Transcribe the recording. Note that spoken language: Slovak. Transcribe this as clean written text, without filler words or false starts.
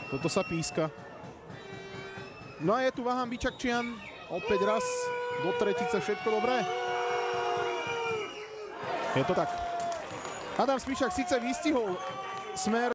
Toto sa píska. No a je tu Vaham Bičakčian. Opäť raz do tretice, všetko dobré. Je to tak. Adam Smičak síce vystihol smer